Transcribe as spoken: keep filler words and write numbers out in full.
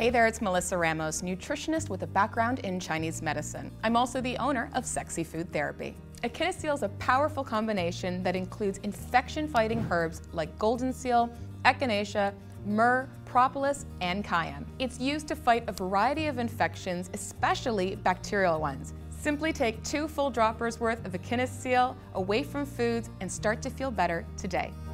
Hey there, it's Melissa Ramos, nutritionist with a background in Chinese medicine. I'm also the owner of Sexy Food Therapy. Echinaseal is a powerful combination that includes infection-fighting herbs like golden seal, echinacea, myrrh, propolis, and cayenne. It's used to fight a variety of infections, especially bacterial ones. Simply take two full droppers worth of Echinaseal away from foods and start to feel better today.